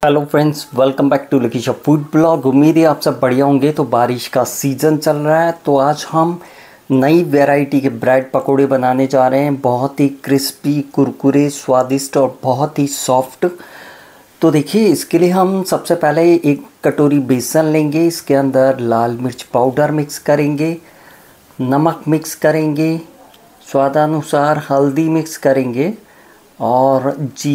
Hello friends, welcome back to Lakisha food blog. उम्मीद है आप सब बढ़िया होंगे। तो बारिश का सीज़न चल रहा है, तो आज हम नई वैरायटी के ब्रेड पकोड़े बनाने जा रहे हैं। बहुत ही क्रिस्पी, कुरकुरे, स्वादिष्ट और बहुत ही सॉफ्ट। तो देखिए, इसके लिए हम सबसे पहले एक कटोरी बेसन लेंगे। इसके अंदर लाल मिर्च पाउडर मिक्स करेंगे, नमक मिक्स करेंगे, स्वादानुसार हल्दी मिक्स करेंगे और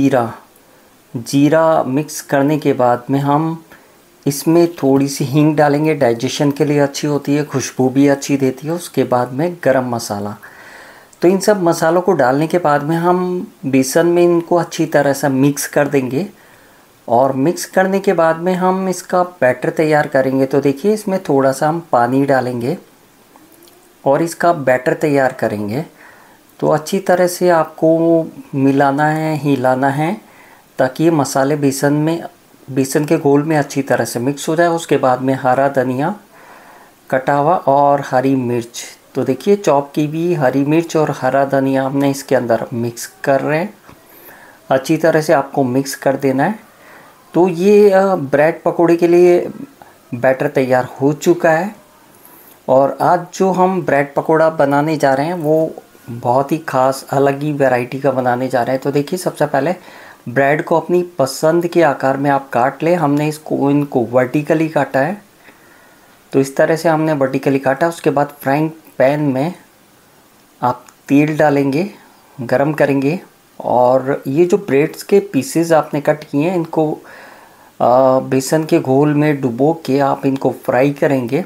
जीरा मिक्स करने के बाद में हम इसमें थोड़ी सी हींग डालेंगे। डाइजेशन के लिए अच्छी होती है, खुशबू भी अच्छी देती है। उसके बाद में गरम मसाला। तो इन सब मसालों को डालने के बाद में हम बेसन में इनको अच्छी तरह से मिक्स कर देंगे और मिक्स करने के बाद में हम इसका बैटर तैयार करेंगे। तो देखिए, इसमें थोड़ा सा हम पानी डालेंगे और इसका बैटर तैयार करेंगे। तो अच्छी तरह से आपको मिलाना है, हिलाना है, ताकि ये मसाले बेसन के घोल में अच्छी तरह से मिक्स हो जाए। उसके बाद में हरा धनिया कटा हुआ और हरी मिर्च, तो देखिए चॉप की भी हरी मिर्च और हरा धनिया हमने इसके अंदर मिक्स कर रहे हैं। अच्छी तरह से आपको मिक्स कर देना है। तो ये ब्रेड पकोड़े के लिए बैटर तैयार हो चुका है। और आज जो हम ब्रेड पकोड़ा बनाने जा रहे हैं वो बहुत ही ख़ास अलग ही वैरायटी का बनाने जा रहे हैं। तो देखिए, सबसे पहले ब्रेड को अपनी पसंद के आकार में आप काट लें। हमने इनको वर्टिकली काटा है, तो इस तरह से हमने वर्टिकली काटा। उसके बाद फ्राइंग पैन में आप तेल डालेंगे, गरम करेंगे और ये जो ब्रेड्स के पीसेस आपने कट किए हैं, इनको बेसन के घोल में डुबो के आप इनको फ्राई करेंगे।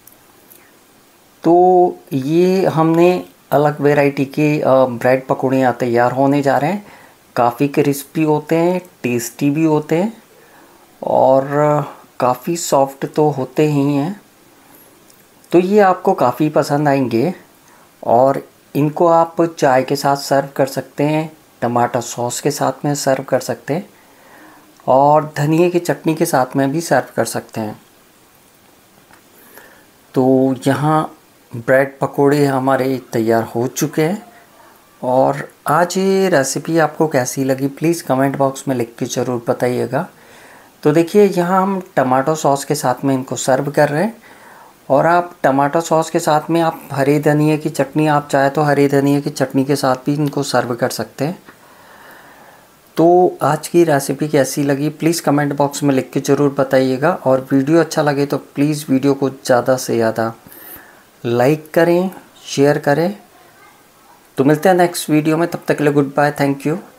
तो ये हमने अलग वैरायटी के ब्रेड पकौड़े यहाँ तैयार होने जा रहे हैं। काफ़ी क्रिस्पी होते हैं, टेस्टी भी होते हैं और काफ़ी सॉफ्ट तो होते ही हैं। तो ये आपको काफ़ी पसंद आएंगे और इनको आप चाय के साथ सर्व कर सकते हैं, टमाटर सॉस के साथ में सर्व कर सकते हैं और धनिए की चटनी के साथ में भी सर्व कर सकते हैं। तो यहाँ ब्रेड पकोड़े हमारे तैयार हो चुके हैं। और आज ये रेसिपी आपको कैसी लगी प्लीज़ कमेंट बॉक्स में लिख के ज़रूर बताइएगा। तो देखिए, यहाँ हम टमाटो सॉस के साथ में इनको सर्व कर रहे हैं और आप टमाटो सॉस के साथ में आप हरे धनिए की चटनी, आप चाहे तो हरे धनिए की चटनी के साथ भी इनको सर्व कर सकते हैं। तो आज की रेसिपी कैसी लगी प्लीज़ कमेंट बॉक्स में लिख के ज़रूर बताइएगा। और वीडियो अच्छा लगे तो प्लीज़ वीडियो को ज़्यादा से ज़्यादा लाइक करें, शेयर करें। तो मिलते हैं नेक्स्ट वीडियो में, तब तक के लिए गुड बाय, थैंक यू।